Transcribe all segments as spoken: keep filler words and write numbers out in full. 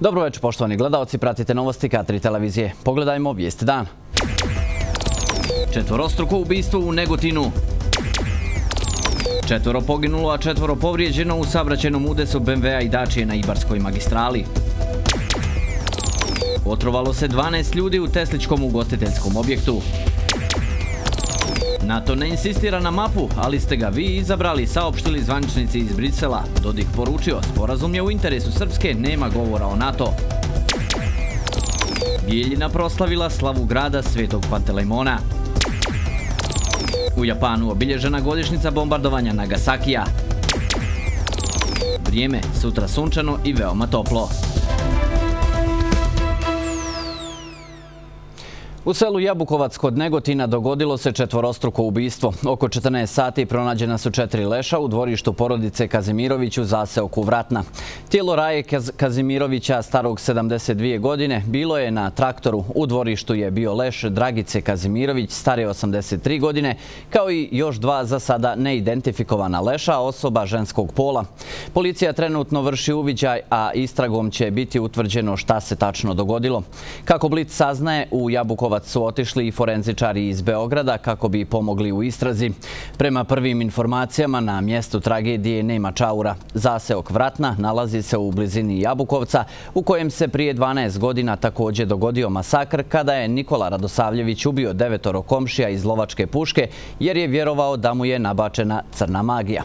Dobro večer, poštovani gledalci, pratite novosti K tri televizije. Pogledajmo vijesti dana. Četvorostruko ubistvo u Negotinu. Četvoro poginulo, a četvoro povrijeđeno u saobraćajnom udesu B M W-a i Dačije na Ibarskoj magistrali. Otrovalo se dvanaest ljudi u tesličkom ugostiteljskom objektu. NATO ne insistira na mapu, ali ste ga vi izabrali, saopštili zvaničnici iz Brisela. Dodik poručio, sporazum je u interesu Srpske, nema govora o NATO. Bijeljina proslavila slavu grada Svetog Pantelejmona. U Japanu obilježena godišnjica bombardovanja Nagasakija. Vrijeme, sutra sunčano i veoma toplo. U selu Jabukovac kod Negotina dogodilo se četvorostruko ubistvo. Oko četrnaest sati pronađena su četiri leša u dvorištu porodice Kazimirović u zaseoku Vratna. Tijelo Raje Kazimirovića, starog sedamdeset dvije godine, bilo je na traktoru. U dvorištu je bio leš Dragice Kazimirović, stare osamdeset tri godine, kao i još dva za sada neidentifikovana leša osoba ženskog pola. Policija trenutno vrši uviđaj, a istragom će biti utvrđeno šta se tačno dogodilo. Kako Blic saznaje, u Jabukovac su otišli i forenzičari iz Beograda kako bi pomogli u istrazi. Prema prvim informacijama, na mjestu tragedije nema čaura. Zaseok Vratna nalazi se u blizini Jabukovca, u kojem se prije dvanaest godina također dogodio masakr kada je Nikola Radosavljević ubio devetoro komšija iz lovačke puške jer je vjerovao da mu je nabačena crna magija.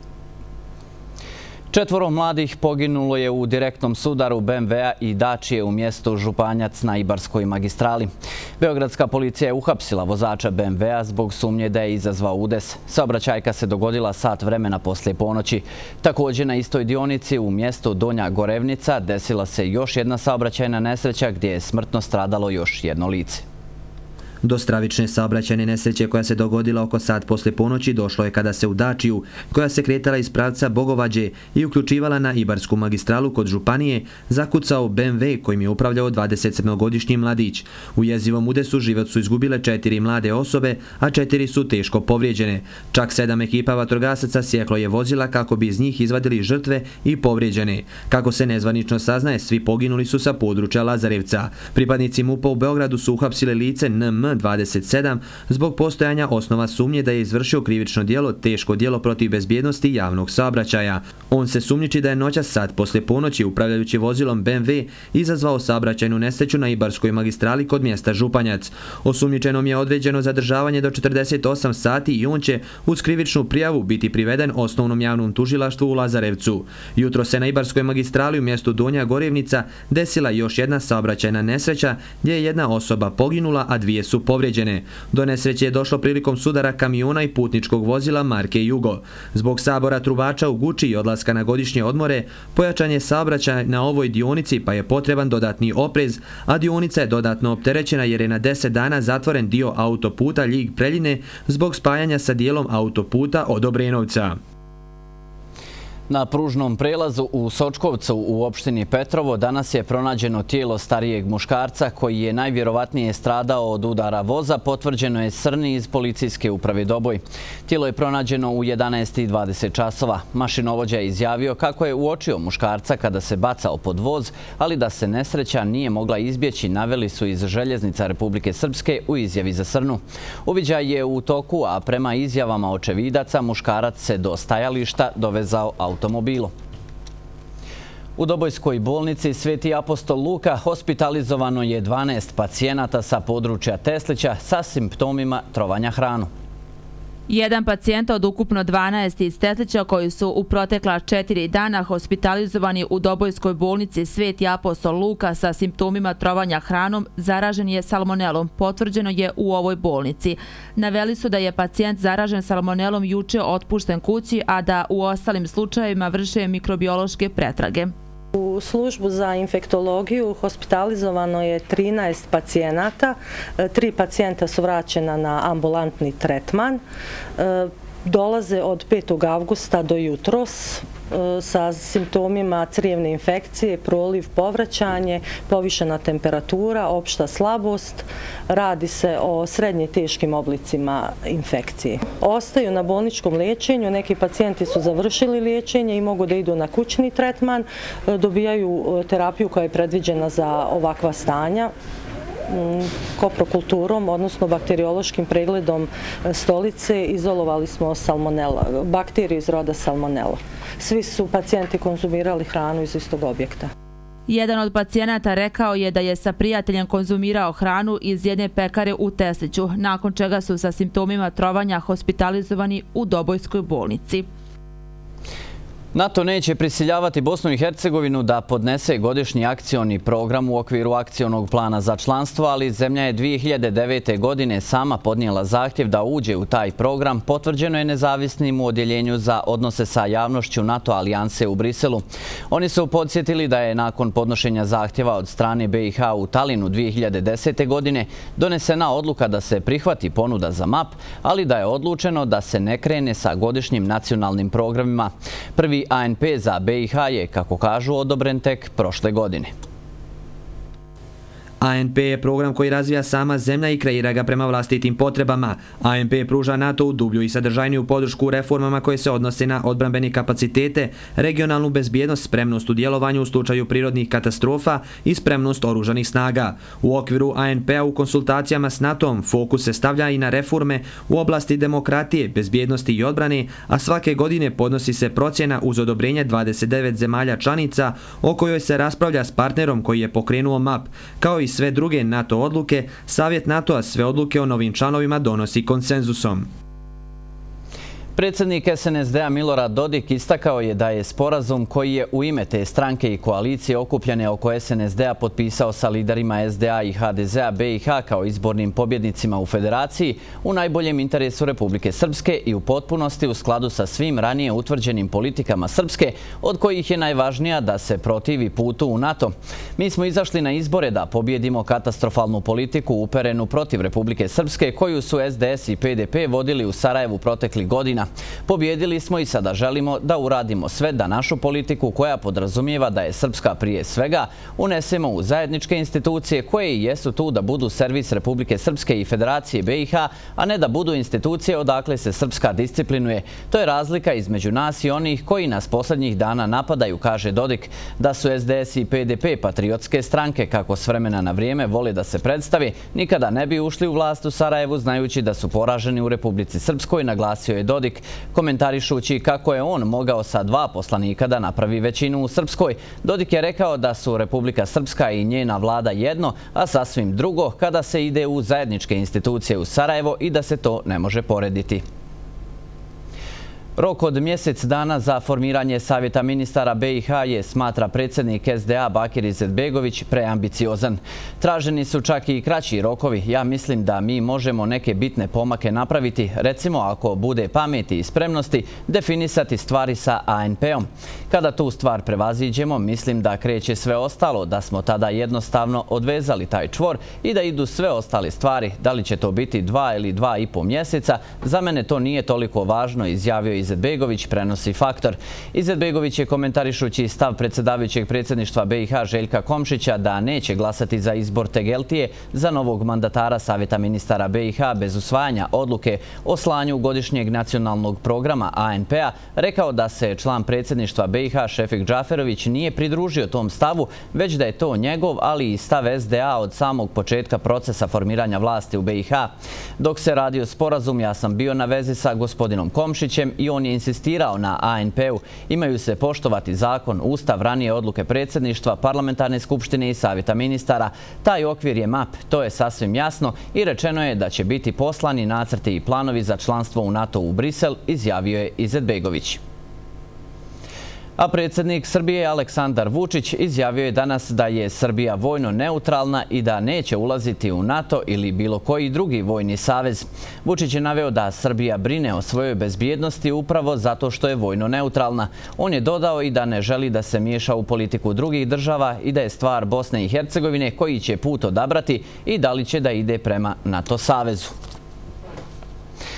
Četvoro mladih poginulo je u direktnom sudaru B M W-a i Dačije u mjestu Županjac na Ibarskoj magistrali. Beogradska policija je uhapsila vozača B M W-a zbog sumnje da je izazvao udes. Saobraćajka se dogodila sat vremena poslije ponoći. Također na istoj dionici u mjestu Donja Gorevnica desila se još jedna saobraćajna nesreća gdje je smrtno stradalo još jedno lice. Do stravične saobraćajne nesreće koja se dogodila oko sat poslije ponoći došlo je kada se u Dačiju, koja se kretala iz pravca Bogovađe i uključivala na Ibarsku magistralu kod Županije, zakucao B M W kojim je upravljao dvadesetsedmogodišnji mladić. U jezivom udesu život su izgubile četiri mlade osobe, a četiri su teško povrijeđene. Čak sedam ekipa vatrogasaca sjeklo je vozila kako bi iz njih izvadili žrtve i povrijeđene. Kako se nezvanično saznaje, svi poginuli su sa područja Lazarevca. Pripadnici M U P-a u Beogradu su uhapsili lice N M dvadeset sedam zbog postojanja osnova sumnje da je izvršio krivično djelo, teško djelo protiv bezbjednosti javnog saobraćaja. On se sumnjiči da je noćas sat poslije ponoći upravljajući vozilom B M W izazvao saobraćajnu nesreću na Ibarskoj magistrali kod mjesta Županjac. Osumnjičenom je određeno zadržavanje do četrdeset osam sati i on će uz krivičnu prijavu biti priveden osnovnom javnom tužilaštvu u Lazarevcu. Jutro se na Ibarskoj magistrali u mjestu Donja Gorevnica desila još jedna saobraćajna nesreća gdje je jedna osoba poginula, a dvije su povrijeđene. Do nesreće je došlo prilikom sudara kamiona i putničkog vozila marke Jugo. Zbog sabora trubača u Guči i odlaska na godišnje odmore, pojačan je saobraćaj na ovoj dionici pa je potreban dodatni oprez, a dionica je dodatno opterećena jer je na deset dana zatvoren dio autoputa Ljig-Preljine zbog spajanja sa dijelom autoputa od Obrenovca. Na pružnom prelazu u Sočkovcu u opštini Petrovo danas je pronađeno tijelo starijeg muškarca koji je najvjerovatnije stradao od udara voza, potvrđeno je Srni iz policijske uprave Doboj. Tijelo je pronađeno u jedanaest i dvadeset časova. Mašinovođa je izjavio kako je uočio muškarca kada se bacao pod voz, ali da se nesreća nije mogla izbjeći, naveli su iz Željeznica Republike Srpske u izjavi za Srnu. Uviđaj je u toku, a prema izjavama očevidaca muškarac se do stajališta dovezao automobilom. U Dobojskoj bolnici Sveti apostol Luka hospitalizovano je dvanaest pacijenata sa područja Teslića sa simptomima trovanja hranom. Jedan pacijent od ukupno dvanaest iz Teslića koji su u protekla četiri dana hospitalizovani u Dobojskoj bolnici Sveti apostol Luka sa simptomima trovanja hranom zaražen je salmonelom, potvrđeno je u ovoj bolnici. Naveli su da je pacijent zaražen salmonelom juče otpušten kući, a da u ostalim slučajevima vrše mikrobiološke pretrage. U službu za infektologiju hospitalizovano je trinaest pacijenata, tri pacijenta su vraćena na ambulantni tretman, dolaze od petog avgusta do jutros. sa simptomima crijevne infekcije, proliv, povraćanje, povišena temperatura, opšta slabost. Radi se o srednje teškim oblicima infekcije. Ostaju na bolničkom liječenju, neki pacijenti su završili liječenje i mogu da idu na kućni tretman, dobijaju terapiju koja je predviđena za ovakva stanja. Koprokulturom, odnosno bakteriološkim pregledom stolice, izolovali smo salmonela, bakteriju iz roda salmonela. Svi su pacijenti konzumirali hranu iz istog objekta. Jedan od pacijenata rekao je da je sa prijateljem konzumirao hranu iz jedne pekare u Tesliću, nakon čega su sa simptomima trovanja hospitalizovani u Dobojskoj bolnici. NATO neće prisiljavati Bosnu i Hercegovinu da podnese godišnji akcioni program u okviru akcionog plana za članstvo, ali zemlja je dvije hiljade devete. godine sama podnijela zahtjev da uđe u taj program, potvrđeno je nezavisnim u odjeljenju za odnose sa javnošću NATO alijanse u Briselu. Oni su podsjetili da je nakon podnošenja zahtjeva od strane B i H u Talinu dvije hiljade desete. godine donesena odluka da se prihvati ponuda za M A P, ali da je odlučeno da se ne krene sa godišnjim nacionalnim programima. Prvi A N P za B i H je, kako kažu, odobren tek prošle godine. A N P je program koji razvija sama zemlja i kreira ga prema vlastitim potrebama. A N P pruža NATO-u dublju i sadržajniju podršku u reformama koje se odnose na odbrambene kapacitete, regionalnu bezbjednost, spremnost u djelovanju u slučaju prirodnih katastrofa i spremnost oružanih snaga. U okviru A N P-a u konsultacijama s NATO-om fokus se stavlja i na reforme u oblasti demokratije, bezbjednosti i odbrane, a svake godine podnosi se procjena uz odobrenje dvadeset devet zemalja članica o kojoj se raspravlja s partnerom koji je pokrenuo M A P, kao i sve druge NATO odluke. Savjet NATO-a sve odluke o novim članovima donosi konsenzusom. Predsjednik S N S D-a Milorad Dodik istakao je da je sporazum koji je u ime te stranke i koalicije okupljene oko S N S D-a potpisao sa liderima S D A i H D Z-a B i H kao izbornim pobjednicima u federaciji u najboljem interesu Republike Srpske i u potpunosti u skladu sa svim ranije utvrđenim politikama Srpske, od kojih je najvažnija da se protivi putu u NATO. Mi smo izašli na izbore da pobjedimo katastrofalnu politiku uperenu protiv Republike Srpske koju su S D S i P D P vodili u Sarajevu proteklih godina. Pobjedili smo i sada želimo da uradimo sve da našu politiku, koja podrazumijeva da je srpska prije svega, unesemo u zajedničke institucije koje i jesu tu da budu servis Republike Srpske i Federacije B i H, a ne da budu institucije odakle se Srpska disciplinuje. To je razlika između nas i onih koji nas posljednjih dana napadaju, kaže Dodik. Da su S D S i P D P patriotske stranke, kako s vremena na vrijeme vole da se predstavi, nikada ne bi ušli u vlast u Sarajevu znajući da su poraženi u Republici Srpskoj, naglasio je Dodik, komentarišući kako je on mogao sa dva poslanika da napravi većinu u Srpskoj. Dodik je rekao da su Republika Srpska i njena vlada jedno, a sasvim drugo kada se ide u zajedničke institucije u Sarajevo i da se to ne može porediti. Rok od mjesec dana za formiranje Savjeta ministara B i H je, smatra predsjednik S D A Bakir Izetbegović, preambiciozan. Traženi su čak i kraći rokovi. Ja mislim da mi možemo neke bitne pomake napraviti, recimo ako bude pameti i spremnosti, definisati stvari sa A N P-om. Kada tu stvar prevaziđemo, mislim da kreće sve ostalo, da smo tada jednostavno odvezali taj čvor i da idu sve ostale stvari. Da li će to biti dva ili dva i po mjeseca, za mene to nije toliko važno, izjavio Izetbegović, prenosi Faktor. Izetbegović je, komentarišući stav predsjedavajućeg predsjedništva B i H Željka Komšića da neće glasati za izbor Tegeltije za novog mandatara Savjeta ministara B i H bez usvajanja odluke o slanju godišnjeg nacionalnog programa A N P-a, rekao da se član predsjedništva B i H Šefik Džaferović nije pridružio tom stavu, već da je to njegov, ali i stav S D A od samog početka procesa formiranja vlasti u B i H. Dok se radio sporazum, ja sam bio na vezi sa gospodinom Komšićem i on je insistirao na A N P-u. Imaju se poštovati zakon, ustav, ranije odluke predsjedništva, parlamentarne skupštine i savjeta ministara. Taj okvir je M A P, to je sasvim jasno, i rečeno je da će biti poslani nacrti i planovi za članstvo u NATO u Brisel, izjavio je Izetbegović. A predsjednik Srbije Aleksandar Vučić izjavio je danas da je Srbija vojno neutralna i da neće ulaziti u NATO ili bilo koji drugi vojni savez. Vučić je naveo da Srbija brine o svojoj bezbjednosti upravo zato što je vojno neutralna. On je dodao i da ne želi da se miješa u politiku drugih država i da je stvar Bosne i Hercegovine koji će put odabrati i da li će da ide prema NATO savezu.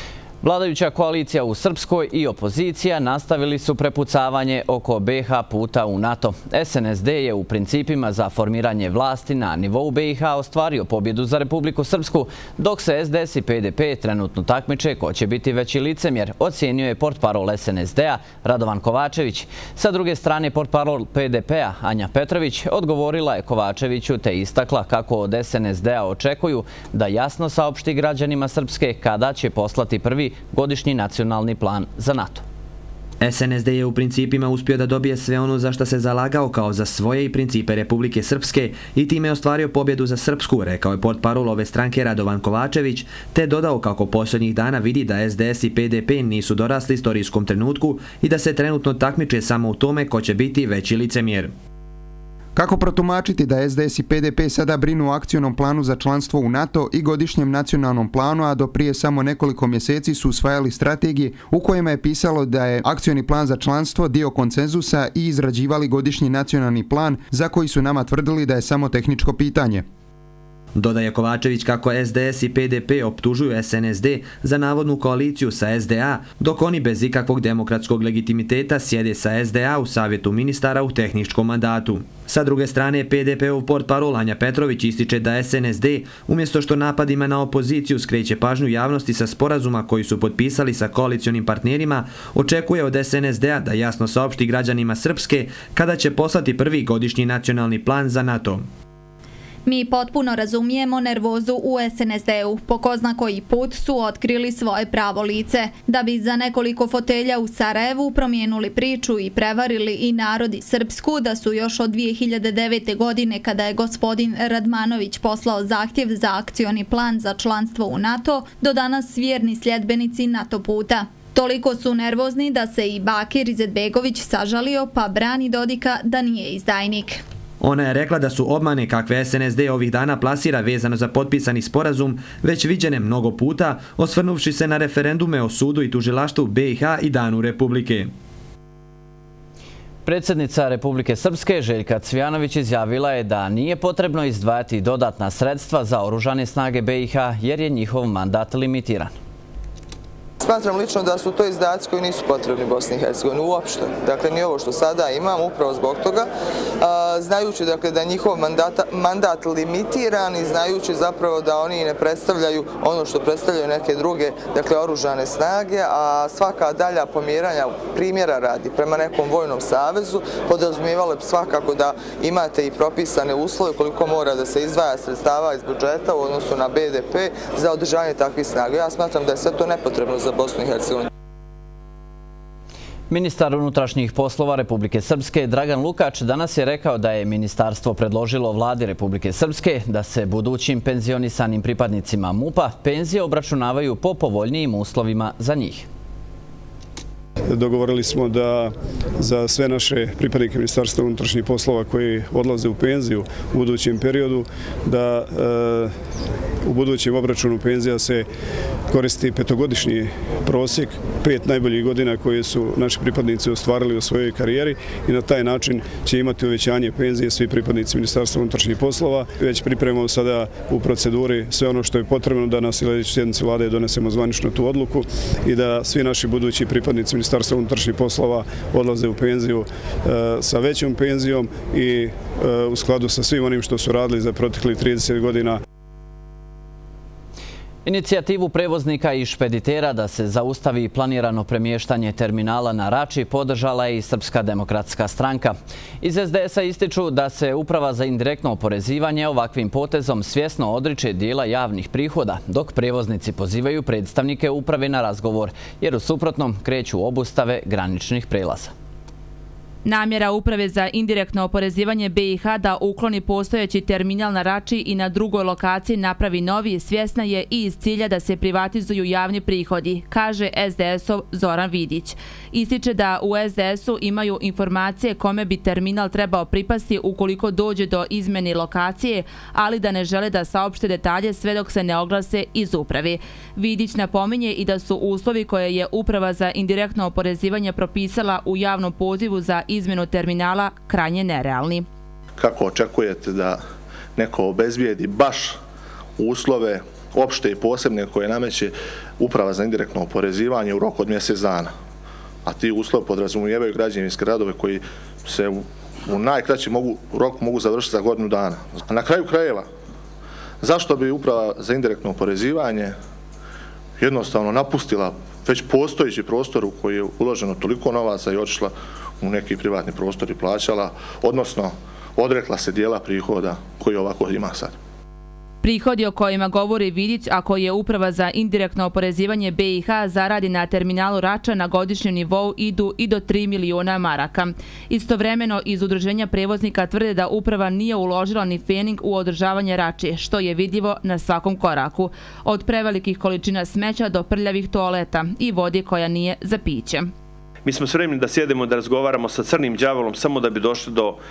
Vladajuća koalicija u Srpskoj i opozicija nastavili su prepucavanje oko B i H puta u NATO. S N S D je u principima za formiranje vlasti na nivou B i H ostvario pobjedu za Republiku Srpsku, dok se S D S i P D P trenutno takmiče ko će biti veći licemjer, ocijenio je portparol S N S D-a Radovan Kovačević. Sa druge strane, portparol P D P-a Anja Petrović odgovorila je Kovačeviću te istakla kako od S N S D-a očekuju da jasno saopšti građanima Srpske kada će poslati prvi godišnji nacionalni plan za NATO. S N S D je u principima uspio da dobije sve ono za što se zalagao kao za svoje i principe Republike Srpske i time je ostvario pobjedu za Srpsku, rekao je portparol ove stranke Radovan Kovačević, te dodao kako posljednjih dana vidi da S D S i P D P nisu dorasli istorijskom trenutku i da se trenutno takmiče samo u tome ko će biti veći licemjer. Kako protumačiti da S D S i P D P sada brinu o akcionom planu za članstvo u NATO i godišnjem nacionalnom planu, a do prije samo nekoliko mjeseci su usvajali strategije u kojima je pisalo da je akcioni plan za članstvo dio konsenzusa i izrađivali godišnji nacionalni plan za koji su nama tvrdili da je samo tehničko pitanje. Dodaje Kovačević kako S D S i P D P optužuju S N S D za navodnu koaliciju sa S D A, dok oni bez ikakvog demokratskog legitimiteta sjede sa S D A u savjetu ministara u tehničkom mandatu. Sa druge strane, P D P-ov portparol Anja Petrović ističe da S N S D, umjesto što napadima na opoziciju skreće pažnju javnosti sa sporazuma koji su potpisali sa koalicionim partnerima, očekuje od S N S D-a da jasno saopšti građanima Srpske kada će poslati prvi godišnji nacionalni plan za NATO. Mi potpuno razumijemo nervozu u S N S D-u. Po ko zna koji put su otkrili svoje pravo lice, da bi za nekoliko fotelja u Sarajevu promijenuli priču i prevarili i narod i Srpsku da su još od dvije hiljade devete. godine, kada je gospodin Radmanović poslao zahtjev za akcioni plan za članstvo u NATO, do danas vjerni sljedbenici NATO puta. Toliko su nervozni da se i Bakir Izetbegović sažalio pa brani Dodika da nije izdajnik. Ona je rekla da su obmane kakve S N S D ovih dana plasira vezano za potpisani sporazum već viđene mnogo puta, osvrnuvši se na referendume o sudu i tužilaštvu B i H i Danu Republike. Predsjednica Republike Srpske Željka Cvijanović izjavila je da nije potrebno izdvajati dodatna sredstva za oružane snage B i H jer je njihov mandat limitiran. Smatram lično da su to izdaci koji nisu potrebni Bosni i Hercegovini uopšte. Dakle, ni ovo što sada imam, upravo zbog toga, znajući dakle, da je njihov mandat, mandat limitiran i znajući zapravo da oni ne predstavljaju ono što predstavljaju neke druge, dakle, oružane snage, a svaka dalja pomjeranja primjera radi prema nekom vojnom savezu podrazumijevalo bi svakako da imate i propisane uslove koliko mora da se izdvaja sredstava iz budžeta u odnosu na B D P za održavanje takvih snaga. Ja smatram da je sve to nepotrebno za Bosnu i Hercegovinu. Ministar unutrašnjih poslova Republike Srpske Dragan Lukač danas je rekao da je ministarstvo predložilo vladi Republike Srpske da se budućim penzionisanim pripadnicima MUP-a penzije obračunavaju po povoljnijim uslovima za njih. Dogovorili smo da za sve naše pripadnike Ministarstva unutrašnjih poslova koji odlaze u penziju u budućem periodu, da u budućem obračunu penzija se koristi petogodišnji prosjek, pet najboljih godina koje su naši pripadnici ostvarili u svojoj karijeri i na taj način će imati uvećanje penzije svi pripadnici Ministarstva unutrašnjih poslova. Već pripremamo sada u proceduri sve ono što je potrebno da na sljedećoj sjednici vlade donesemo zvanično tu odluku i da svi naši budući pripadnici Ministarstva unutrašnjih poslova odlaze u penziju sa većom penzijom i u skladu sa svim onim što su radili za proteklih trideset godina. Inicijativu prevoznika i špeditera da se zaustavi planirano premještanje terminala na Rači podržala je i Srpska demokratska stranka. Iz S D S-a ističu da se Uprava za indirektno oporezivanje ovakvim potezom svjesno odriče dijela javnih prihoda, dok prevoznici pozivaju predstavnike uprave na razgovor, jer u suprotnom kreću obustave graničnih prelaza. Namjera Uprave za indirektno oporezivanje B i H da ukloni postojeći terminal na Rači i na drugoj lokaciji napravi novi svjesna je i iz cilja da se privatizuju javni prihodi, kaže S D S-ov Zoran Vidić. Ističe da u S D S-u imaju informacije kome bi terminal trebao pripasti ukoliko dođe do izmjene lokacije, ali da ne žele da saopšte detalje sve dok se ne oglase iz uprave. Vidić napominje i da su uslovi koje je Uprava za indirektno oporezivanje propisala u javnom pozivu za izmjenu terminala krajnje nerealni. Kako očekujete da neko obezbijedi baš uslove opšte i posebne koje nameće Uprava za indirektno oporezivanje u roku od mjesec dana. A ti uslovi podrazumijevaju građevinske radove koji se u, u najkraćem mogu, roku mogu završiti za godinu dana. A na kraju krajeva, zašto bi Uprava za indirektno oporezivanje jednostavno napustila već postojeći prostor u koji je uloženo toliko novaca i otišla u neki privatni prostor i plaćala, odnosno odrekla se dijela prihoda koji ovako ima sad. Prihodi o kojima govori Vidić, a koji je Uprava za indirektno oporezivanje B i H zaradi na terminalu Rača na godišnjem nivou idu i do tri miliona maraka. Istovremeno, iz Udruženja prevoznika tvrde da Uprava nije uložila ni fening u održavanje Rače, što je vidljivo na svakom koraku. Od prevelikih količina smeća do prljavih toaleta i vode koja nije za piće. Mi smo spremni da sjedemo, da razgovaramo sa crnim đavolom samo da bi došli do uh,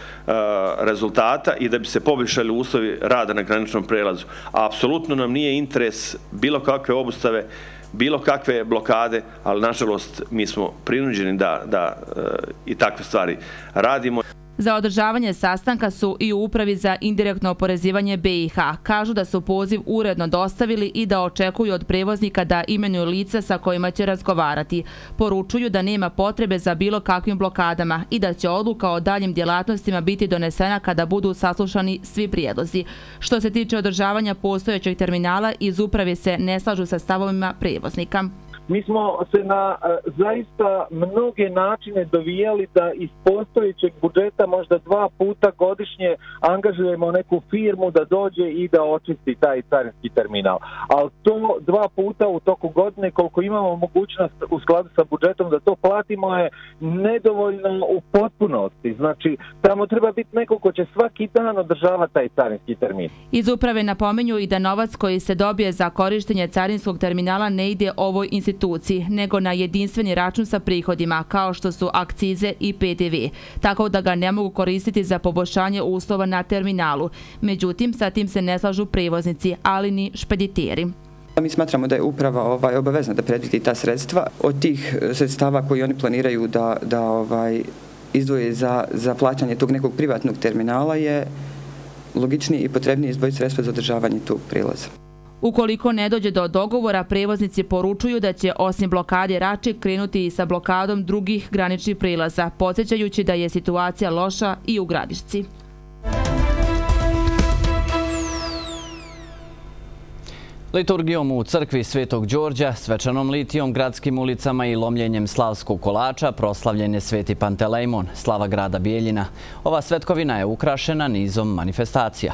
rezultata i da bi se poboljšali uslovi rada na graničnom prelazu. A apsolutno nam nije interes bilo kakve obustave, bilo kakve blokade, ali nažalost mi smo prinuđeni da, da uh, i takve stvari radimo. Za održavanje sastanka su i u Upravi za indirektno oporezivanje B i H. Kažu da su poziv uredno dostavili i da očekuju od prevoznika da imenuju lica sa kojima će razgovarati. Poručuju da nema potrebe za bilo kakvim blokadama i da će odluka o daljim djelatnostima biti donesena kada budu saslušani svi prijedlozi. Što se tiče održavanja postojećeg terminala, iz Uprave se ne slažu sa stavovima prevoznika. Mi smo se na zaista mnoge načine dovijali da iz postojećeg budžeta možda dva puta godišnje angažujemo neku firmu da dođe i da očisti taj carinski terminal. Ali to dva puta u toku godine, koliko imamo mogućnost u skladu sa budžetom da to platimo, je nedovoljno u potpunosti. Znači, tamo treba biti neko ko će svaki dan održavati taj carinski terminal. Iz Uprave napominju i da novac koji se dobije za korištenje carinskog terminala ne ide ovoj instituciji, nego na jedinstveni račun sa prihodima, kao što su akcize i P D V, tako da ga ne mogu koristiti za poboljšanje uslova na terminalu. Međutim, sa tim se ne slažu prevoznici, ali ni špediteri. Mi smatramo da je uprava ovaj, obavezna da predvidi ta sredstva. Od tih sredstava koji oni planiraju da, da ovaj, izdvoje za, za plaćanje tog nekog privatnog terminala je logičnije i potrebnije izdvojiti sredstva za održavanje tog prilaza. Ukoliko ne dođe do dogovora, prevoznici poručuju da će osim blokade Rače krenuti i sa blokadom drugih graničnih prilaza, podsjećajući da je situacija loša i u Gradišci. Liturgijom u crkvi Svetog Đorđa, svečanom litijom, gradskim ulicama i lomljenjem slavskog kolača proslavljen je Sveti Pantelejmon, slava grada Bijeljina. Ova svetkovina je ukrašena nizom manifestacija.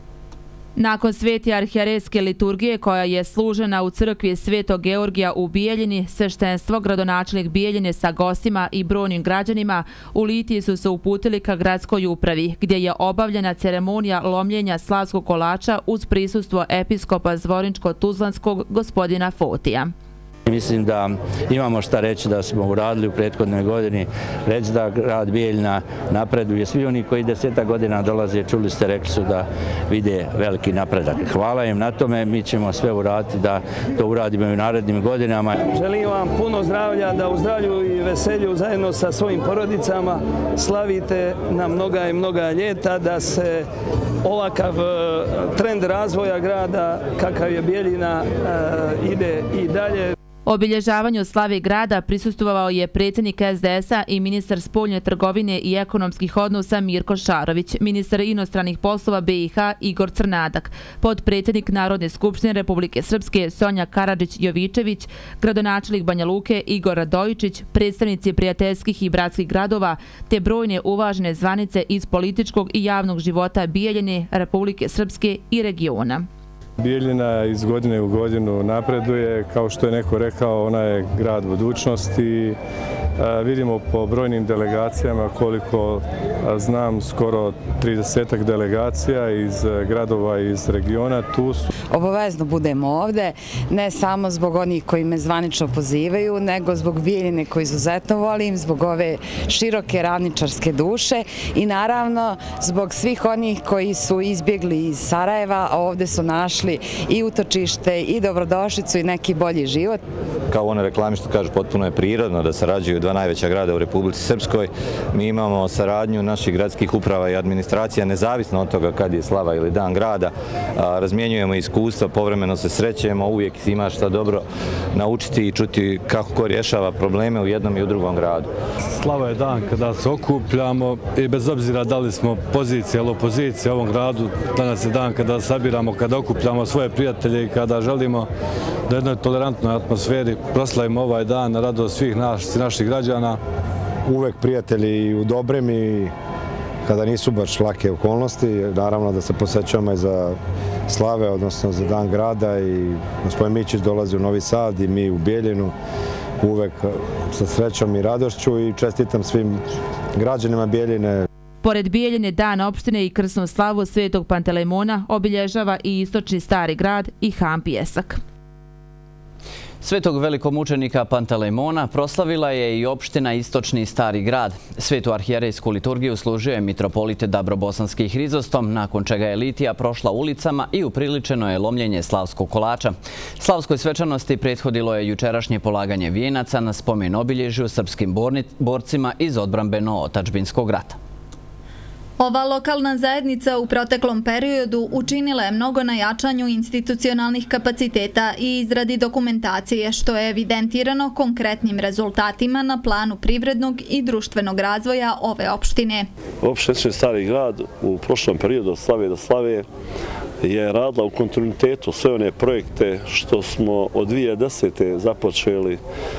Nakon sveti arhijerejske liturgije koja je služena u crkvi Svetog Georgija u Bijeljini, sveštenstvo, gradonačelnik Bijeljine sa gostima i brojnim građanima u litiji su se uputili ka gradskoj upravi, gdje je obavljena ceremonija lomljenja slavskog kolača uz prisustvo episkopa Zvorničko-Tuzlanskog gospodina Fotija. Mislim da imamo šta reći da smo uradili u prethodnoj godini, reći da grad Bijeljina napreduje. Svi oni koji deseta godina dolaze, čuli ste, rekli su da vide veliki napredak. Hvala im na tome, mi ćemo sve uraditi da to uradimo i u narednim godinama. Želim vam puno zdravlja, da u zdravlju i veselju zajedno sa svojim porodicama slavite na mnoga i mnoga ljeta, da se ovakav trend razvoja grada kakav je Bijeljina ide i dalje. Obilježavanju slave grada prisustvovao je predsjednik S D S-a i ministar spoljne trgovine i ekonomskih odnosa Mirko Šarović, ministar inostranih poslova B i H Igor Crnadak, podpredsjednik Narodne skupštine Republike Srpske Sonja Karadžić-Jovičević, gradonačelnik Banja Luke Igor Radojičić, predstavnici prijateljskih i bratskih gradova, te brojne uvažene zvanice iz političkog i javnog života Bijeljine, Republike Srpske i regiona. Bijeljina iz godine u godinu napreduje, kao što je neko rekao, ona je grad budućnosti. Vidimo po brojnim delegacijama, koliko znam, skoro tridesetak delegacija iz gradova i iz regiona tu su. Obavezno budemo ovde, ne samo zbog onih koji me zvanično pozivaju, nego zbog Bijeljine koju izuzetno volim, zbog ove široke radničarske duše i naravno zbog svih onih koji su izbjegli iz Sarajeva, a ovde su našli i utočište i dobrodošlicu i neki bolji život. kao one reklame što kažu, potpuno je prirodno da sarađuju dva najveća grada u Republici Srpskoj. Mi imamo saradnju naših gradskih uprava i administracija, nezavisno od toga kad je slava ili dan grada. Razmjenjujemo iskustva, povremeno se srećemo, uvijek ima šta dobro naučiti i čuti kako ko rješava probleme u jednom i u drugom gradu. Slava je dan kada se okupljamo i bez obzira da li smo pozicija ili opozicija u ovom gradu, danas je dan kada sabiramo, kada okupljamo svoje prijatelje i kada želimo da u jednoj tolerantnoj atmosferi proslavimo ovaj dan na radost svih nas, naših građana. Uvek prijatelji i u dobrim i kada nisu baš lake okolnosti, naravno da se posećamo i za slave, odnosno za dan grada, i gospodin Mićić dolazi u Novi Sad i mi u Bijeljinu, uvek sa srećom i radošću, i čestitam svim građanima Bijeljine. Pored Bijeljine, dan opštine i krsnu slavu Svetog Pantelejmona obilježava i istočni Stari grad i Ham Pijesak. Svetog velikomučenika Pantelejmona proslavila je i opština Istočni Stari grad. Svetu arhijerejsku liturgiju služio je mitropolit Dabrobosanski Hrizostom, nakon čega je litija prošla ulicama i upriličeno je lomljenje slavskog kolača. Slavskoj svečanosti prethodilo je jučerašnje polaganje vijenaca na spomen obilježju srpskim borcima iz odbrambeno-otadžbinskog rata. Ova lokalna zajednica u proteklom periodu učinila je mnogo na jačanju institucionalnih kapaciteta i izradi dokumentacije, što je evidentirano konkretnim rezultatima na planu privrednog i društvenog razvoja ove opštine. Opština Stari grad u prošlom periodu od slave do slave je radila u kontinuitetu sve one projekte što smo od dvije hiljade desete započeli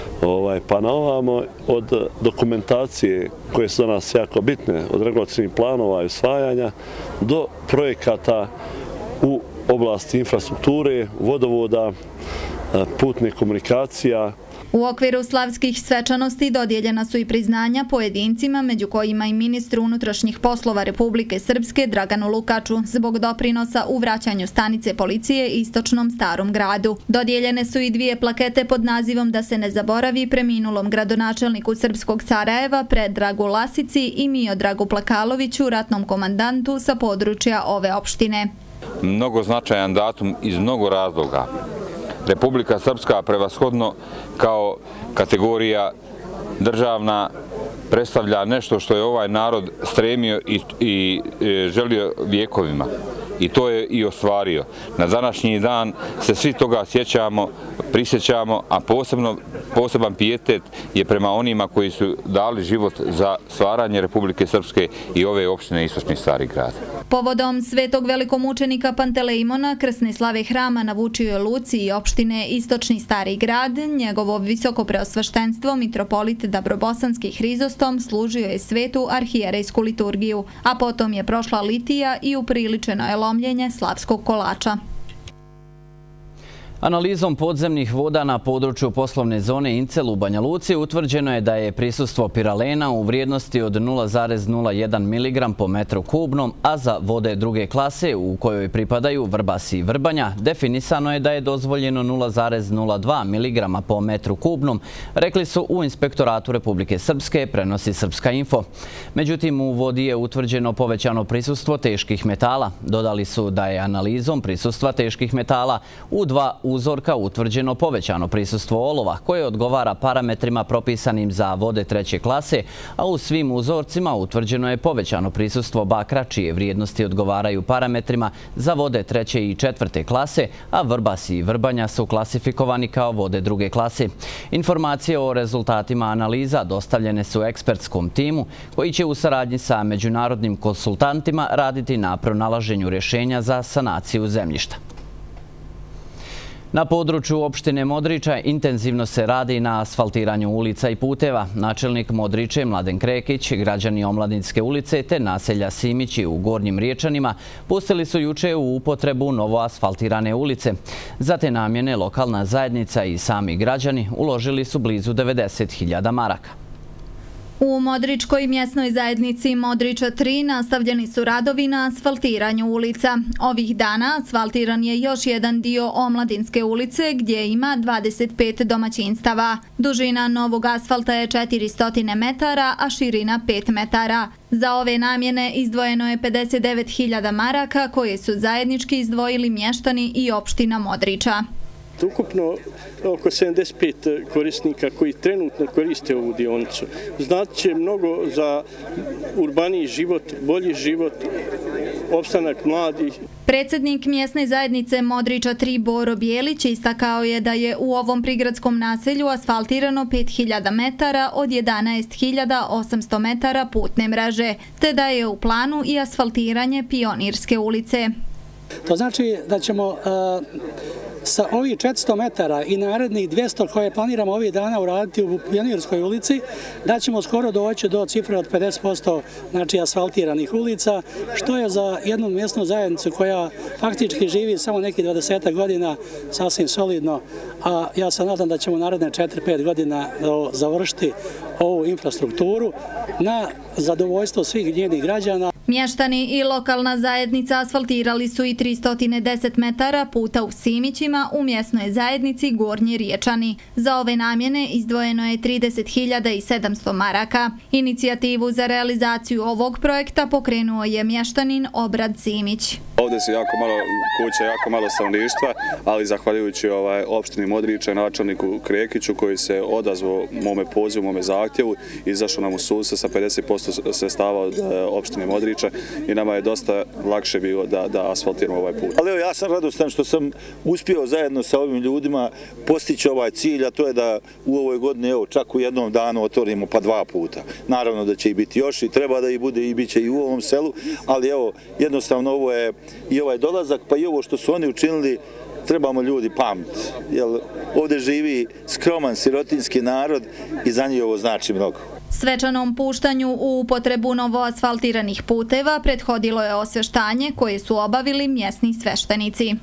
pa na ovamo, od dokumentacije koje su za nas jako bitne, od regulacijnih planova i usvajanja do projekata u oblasti infrastrukture, vodovoda, putne komunikacija. U okviru slavskih svečanosti dodijeljena su i priznanja pojedincima, među kojima i ministru unutrašnjih poslova Republike Srpske Draganu Lukaču zbog doprinosa u vraćanju stanice policije istočnom Starom gradu. Dodijeljene su i dvije plakete pod nazivom Da se ne zaboravi preminulom gradonačelniku Srpskog Sarajeva Predragu Lasici i Miodragu Plakaloviću, ratnom komandantu sa područja ove opštine. Mnogo značajan datum iz mnogo razloga. Republika Srpska prevashodno kao kategorija državna predstavlja nešto što je ovaj narod stremio i, i želio vjekovima. I to je i ostvario. Na današnji dan se svi toga sjećamo, prisjećamo, a posebno, poseban pijetet je prema onima koji su dali život za stvaranje Republike Srpske i ove opštine Istočni Stari grad. Povodom Svetog velikomučenika Pantelejmona, krsne slave hrama na Vučijoj Luci i opštine Istočni Stari grad, njegovo visoko preosveštenstvo mitropolit Dabrobosanski Hrizostom služio je svetu arhijerejsku liturgiju, a potom je prošla litija i upriličeno je lomljenje slavskog kolača. Analizom podzemnih voda na području poslovne zone Incel u Banja Luci utvrđeno je da je prisustvo piralena u vrijednosti od nula zarez nula jedan miligram po metru kubnom, a za vode druge klase u kojoj pripadaju Vrbas i Vrbanja definisano je da je dozvoljeno nula zarez nula dva miligrama po metru kubnom, rekli su u Inspektoratu Republike Srpske, prenosi Srpska info. Međutim, u vodi je utvrđeno povećano prisustvo teških metala. Dodali su da je analizom prisustva teških metala u dva uzorka utvrđeno povećano prisustvo olova koje odgovara parametrima propisanim za vode treće klase, a u svim uzorcima utvrđeno je povećano prisustvo bakra čije vrijednosti odgovaraju parametrima za vode treće i četvrte klase, a Vrbas i Vrbanja su klasifikovani kao vode druge klase. Informacije o rezultatima analiza dostavljene su ekspertskom timu koji će u saradnji sa međunarodnim konsultantima raditi na pronalaženju rješenja za sanaciju zemljišta. Na području opštine Modriča intenzivno se radi na asfaltiranju ulica i puteva. Načelnik Modriče Mladen Krekić, građani Omladinske ulice te naselja Simići u Gornjim Riječanima pustili su juče u upotrebu novo asfaltirane ulice. Za te namjene lokalna zajednica i sami građani uložili su blizu devedeset hiljada maraka. U Modričkoj mjesnoj zajednici Modriča tri nastavljeni su radovi na asfaltiranju ulica. Ovih dana asfaltiran je još jedan dio Omladinske ulice gdje ima dvadeset pet domaćinstava. Dužina novog asfalta je četiristo metara, a širina pet metara. Za ove namjene izdvojeno je pedeset devet hiljada maraka koje su zajednički izdvojili mještani i opština Modriča. Ukupno oko sedamdeset pet korisnika koji trenutno koriste ovu dionicu. Znači mnogo za urbaniji život, bolji život, opstanak mladih. Predsjednik mjesne zajednice Modriča tri Boro Bijelić istakao je da je u ovom prigradskom naselju asfaltirano pet hiljada metara od jedanaest hiljada osamsto metara putne mreže, te da je u planu i asfaltiranje Pionirske ulice. To znači da ćemo sa ovih četiristo metara i narednih dvjesto koje planiramo ovih dana uraditi u Pionirskoj ulici, da ćemo skoro doći do cifre od pedeset posto znači asfaltiranih ulica, što je za jednu mjesnu zajednicu koja faktički živi samo neki dvadesetak godina sasvim solidno, a ja se nadam da ćemo naredne četiri pet godina završiti ovu infrastrukturu na zadovoljstvo svih njenih građana. Mještani i lokalna zajednica asfaltirali su i tristo deset metara puta u Simićima u mjesnoj zajednici Gornji Riječani. Za ove namjene izdvojeno je trideset hiljada sedamsto maraka. Inicijativu za realizaciju ovog projekta pokrenuo je mještanin Obrad Simić. Ovdje su jako malo kuća, jako malo stanovništva, ali zahvaljujući ovaj, opštini Modriča i načelniku Krekiću koji se odazvao mome pozivu, mome zahtjevu, izašao nam u susret sa pedeset posto sredstava od opštine Modriča i nama je dosta lakše bilo da, da asfaltiramo ovaj put. Ali evo, ja sam radostan što sam uspio zajedno sa ovim ljudima postići ovaj cilj, a to je da u ovoj godini evo, čak u jednom danu otvorimo pa dva puta. Naravno da će i biti još i treba da i bude i bit će i u ovom selu, ali evo, jednostavno ovo je i ovaj dolazak, pa i ovo što su oni učinili, trebamo ljudi pamtiti. Jer ovdje živi skroman sirotinski narod i za njih ovo znači mnogo. Svečanom puštanju u upotrebu novo asfaltiranih puteva prethodilo je osvještanje koje su obavili mjesni sveštenici.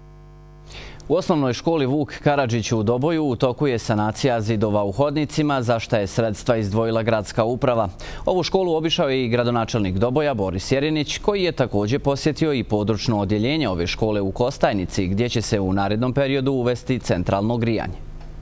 U osnovnoj školi Vuk Karadžić u Doboju u toku je sanacija zidova u hodnicima, za šta je sredstva izdvojila gradska uprava. Ovu školu obišao je i gradonačelnik Doboja Boris Jerinić, koji je također posjetio i područno odjeljenje ove škole u Kostajnici, gdje će se u narednom periodu uvesti centralno grijanje.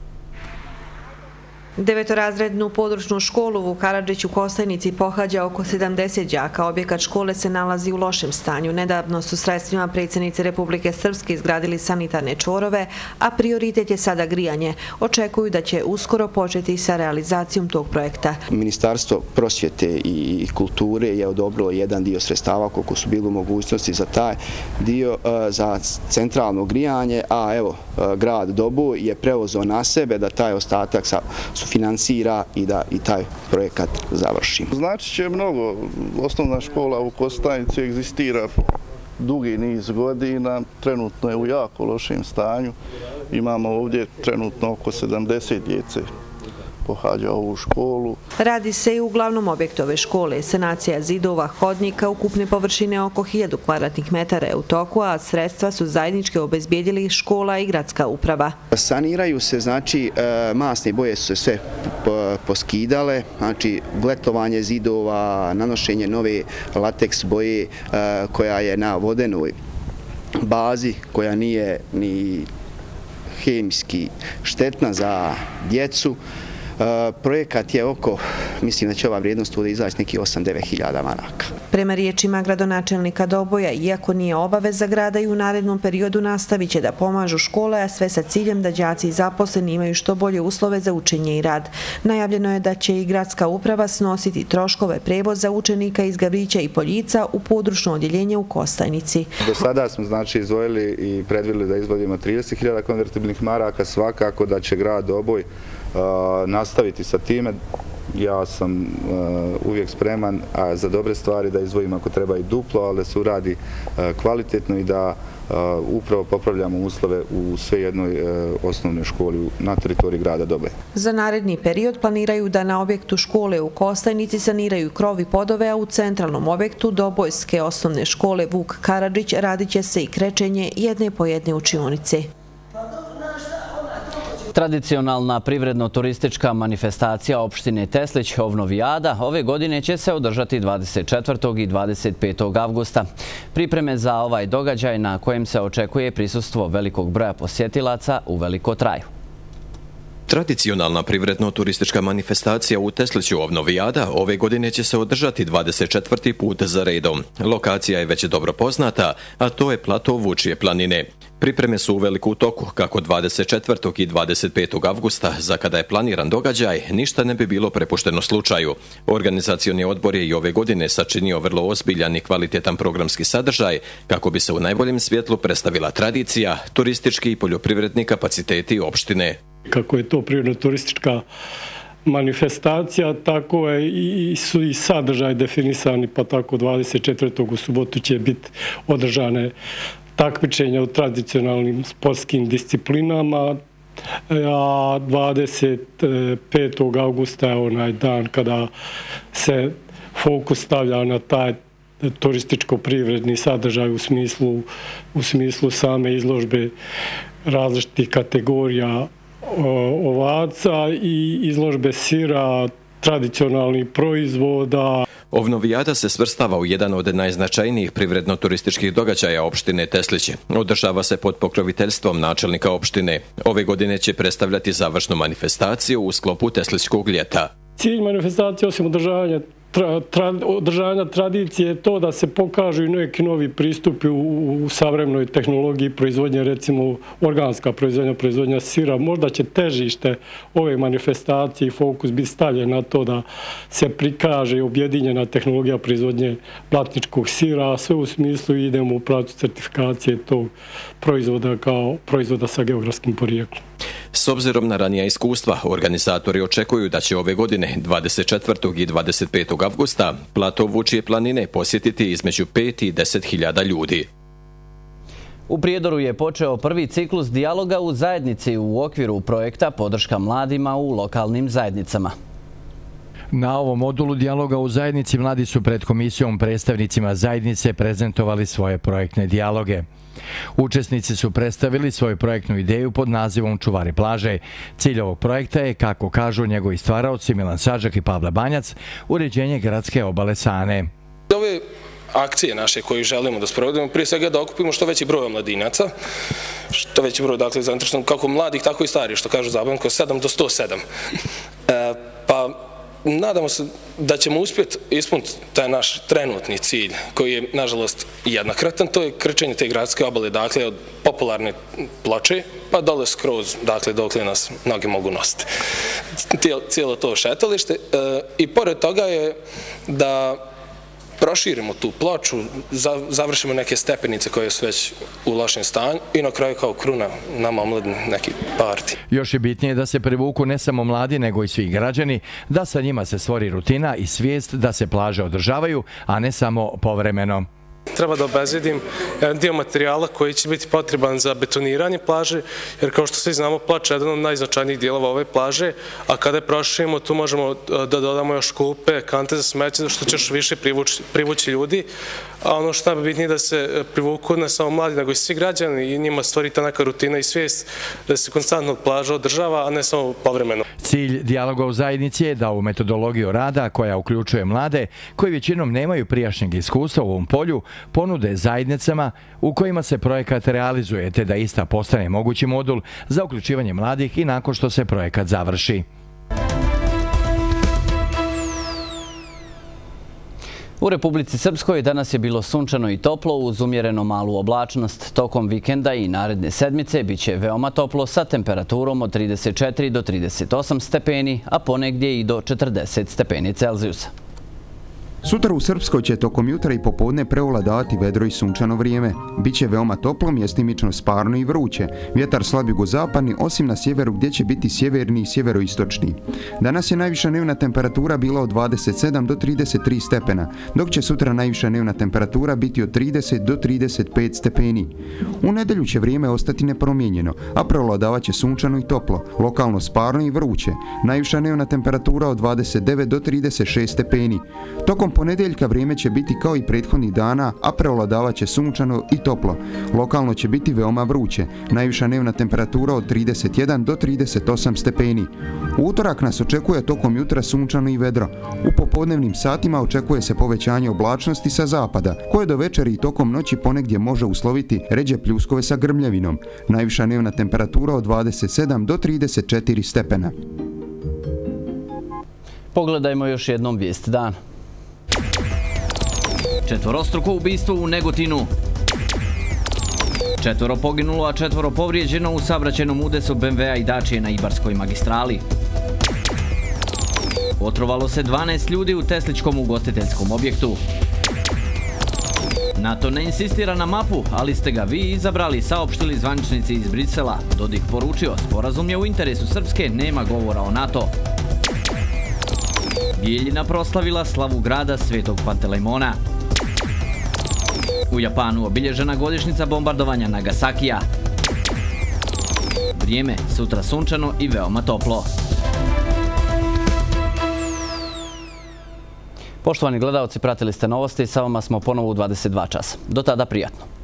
Devetorazrednu područnu školu Vuk Karadžić u Kostajnici pohađa oko sedamdeset đaka. Objekat škole se nalazi u lošem stanju. Nedavno su sredstvima predsjednice Republike Srpske izgradili sanitarne čvorove, a prioritet je sada grijanje. Očekuju da će uskoro početi sa realizacijom tog projekta. Ministarstvo prosvjete i kulture je odobrilo jedan dio sredstava koliko su bili u mogućnosti za taj dio za centralno grijanje, a evo grad Doboj je preuzeo na sebe da taj ostatak sa sufinansira i da i taj projekat završi. Znači će mnogo. Osnovna škola u Kostajnici egzistira dugi niz godina, trenutno je u jako lošem stanju. Imamo ovdje trenutno oko sedamdeset djece pohađa ovu školu. Radi se i u glavnom objektu ove škole. Sanacija zidova, hodnika, ukupne površine oko hiljadu kvadratnih metara je u toku, a sredstva su zajednički obezbijedili škola i gradska uprava. Saniraju se, znači, masne boje su se sve poskidale, znači, gletovanje zidova, nanošenje nove lateks boje koja je na vodenoj bazi, koja nije ni hemijski štetna za djecu. Projekat je oko, mislim da će ova vrijednost ovdje izaći neki osam do devet hiljada maraka. Prema riječima gradonačelnika Doboja, iako nije obaveza grada i u narednom periodu nastavit će da pomažu škole, a sve sa ciljem da đaci i zaposleni imaju što bolje uslove za učenje i rad. Najavljeno je da će i gradska uprava snositi troškove prevoza učenika iz Gavrića i Poljica u područno odjeljenje u Kostajnici. Do sada smo znači izvojili i predvidjeli da izvodimo trideset hiljada konvertibilnih maraka, svakako da će grad Doboj nastaviti sa time. Ja sam uvijek spreman za dobre stvari da izdvojim ako treba i duplo, ali da se uradi kvalitetno i da upravo popravljamo uslove u sve jednoj osnovnoj školi na teritoriji grada Doboja. Za naredni period planiraju da na objektu škole u Kostajnici saniraju krov i podove, a u centralnom objektu Dobojske osnovne škole Vuk Karadžić radit će se i krečenje jedne po jedne učionice. Tradicionalna privredno-turistička manifestacija opštine Teslić Ovnovijada ove godine će se održati dvadeset četvrtog i dvadeset petog avgusta. Pripreme za ovaj događaj na kojem se očekuje prisustvo velikog broja posjetilaca uveliko traju. Tradicionalna privredno-turistička manifestacija u Tesliću Ovnovijada ove godine će se održati dvadeset četvrti put za redom. Lokacija je već dobro poznata, a to je plato Vučije planine. Pripreme su u veliku toku, kako dvadeset četvrtog i dvadeset petog avgusta, za kada je planiran događaj, ništa ne bi bilo prepušteno slučaju. Organizacioni odbor je i ove godine sačinio vrlo ozbiljan i kvalitetan programski sadržaj, kako bi se u najboljem svjetlu predstavila tradicija, turistički i poljoprivredni kapaciteti opštine. Kako je to prirodno-turistička manifestacija, tako je i su i sadržaj definisani, pa tako dvadeset četvrtog u subotu će biti održane takmičenja u tradicionalnim sportskim disciplinama, a dvadeset petog avgusta je onaj dan kada se fokus stavlja na taj turističko-privredni sadržaj u smislu, u smislu same izložbe različitih kategorija ovaca i izložbe sira, tradicionalnih proizvoda. Ovnovijada se svrstava u jedan od najznačajnijih privredno-turističkih događaja opštine Teslići. Održava se pod pokroviteljstvom načelnika opštine. Ove godine će predstavljati završnu manifestaciju u sklopu Teslićkog ljeta. Cilj manifestacije, osim održavanja Tra, tra, održanja tradicije je to da se pokažu i neki novi pristupi u, u savremenoj tehnologiji proizvodnje, recimo organska proizvodnja, proizvodnja sira. Možda će težište ove manifestacije i fokus biti stavljen na to da se prikaže i objedinjena tehnologija proizvodnje blatničkog sira, a sve u smislu idemo u pravcu certifikacije tog proizvoda kao proizvoda sa geografskim porijeklom. S obzirom na ranija iskustva, organizatori očekuju da će ove godine dvadeset četvrtog i dvadeset petog avgusta plato Vučije planine posjetiti između pet i deset hiljada ljudi. U Prijedoru je počeo prvi ciklus dijaloga u zajednici u okviru projekta Podrška mladima u lokalnim zajednicama. Na ovom modulu dijaloga u zajednici mladi su pred komisijom predstavnicima zajednice prezentovali svoje projektne dijaloge. Učesnici su predstavili svoju projektnu ideju pod nazivom Čuvari plaže. Cilj ovog projekta je, kako kažu njegovi stvaraoci Milan Sađak i Pavle Banjac, uređenje gradske obale Sane. Ove akcije naše koje želimo da sprovodimo, prije svega da okupimo što veći broj mladinaca, što veći broj, dakle, zainteresovanih kako mladih, tako i starih, što kažu zabavno, sedam do sto sedam. E, pa nadamo se da ćemo uspjeti ispuniti taj naš trenutni cilj, koji je, nažalost, jednokratan, to je krčenje te gradske obale, dakle, od popularne Ploče, pa dole skroz, dakle, dokle nas mnogi mogu nositi. Cijelo to šetalište. I pored toga je da proširimo tu Ploču, završimo neke stepenice koje su već u lošem stanju i na kraju kao kruna nama omladni neki parti. Još je bitnije da se privuku ne samo mladi, nego i svi građani, da sa njima se stvori rutina i svijest da se plaže održavaju, a ne samo povremeno. Treba da obezbedim jedan dio materijala koji će biti potreban za betoniranje plaže, jer kao što svi znamo, Ploča je jedan od najznačajnijih dijelova ove plaže, a kada je proširimo, tu možemo da dodamo još klupe, kante za smeće, što će još više privući, privući ljudi. A ono što je bitnije da se privuku ne samo mladi, nego i svi građani i njima stvori ta neka rutina i svijest da se konstantno plaža održava, a ne samo povremeno. Cilj dijaloga u zajednici je da u metodologiju rada, koja uključuje mlade, koji većinom nemaju prijašnjeg iskustva u ovom polju, ponude zajednicama u kojima se projekat realizuje, te da ista postane mogući modul za uključivanje mladih i nakon što se projekat završi. U Republici Srpskoj danas je bilo sunčano i toplo uz umjereno malu oblačnost. Tokom vikenda i naredne sedmice biće veoma toplo sa temperaturom od trideset četiri do trideset osam stepeni, a ponegdje i do četrdeset stepeni Celzijusa. Sutra u Srpskoj će tokom jutra i popodne preovladavati vedro i sunčano vrijeme. Biće veoma toplo, mjestimično sparno i vruće. Vjetar slab jugozapadni, osim na sjeveru gdje će biti sjeverni i sjeveroistočni. Danas je najviša dnevna temperatura bila od dvadeset sedam do trideset tri stepena, dok će sutra najviša dnevna temperatura biti od trideset do trideset pet stepeni. U nedjelju će vrijeme ostati nepromijenjeno, a preovladavat će sunčano i toplo, lokalno sparno i vruće. Najviša dnevna temperatura od dvadeset devet do trideset šest stepeni. Tokom Tokom ponedjeljka vrijeme će biti kao i prethodnih dana, a prevladavat će sunčano i toplo. Lokalno će biti veoma vruće, najviša dnevna temperatura od trideset jedan do trideset osam stepeni. U utorak nas očekuje tokom jutra sunčano i vedro. U popodnevnim satima očekuje se povećanje oblačnosti sa zapada, koje do večeri i tokom noći ponegdje može usloviti ređe pljuskove sa grmljavinom. Najviša dnevna temperatura od dvadeset sedam do trideset četiri stepena. Pogledajmo još jednom vijest dana. Četvorostruko ubistvo u Negotinu. Četvoro poginulo, a četvoro povrijeđeno u saobraćajnom udesu be em ve a i Dačije na Ibarskoj magistrali. Otrovalo se dvanaest ljudi u tesličkom ugostiteljskom objektu. NATO ne insistira na mapu, ali ste ga vi izabrali, saopštili zvaničnici iz Brisela. Dodik poručio, sporazum je u interesu Srpske, nema govora o NATO. Bijeljina proslavila slavu grada Svetog Pantelejmona. U Japanu obilježena godišnjica bombardovanja Nagasakija. Vrijeme, sutra sunčano i veoma toplo. Poštovani gledalci, pratili ste novosti, sa vama smo ponovo u dvadeset dva časa. Do tada prijatno.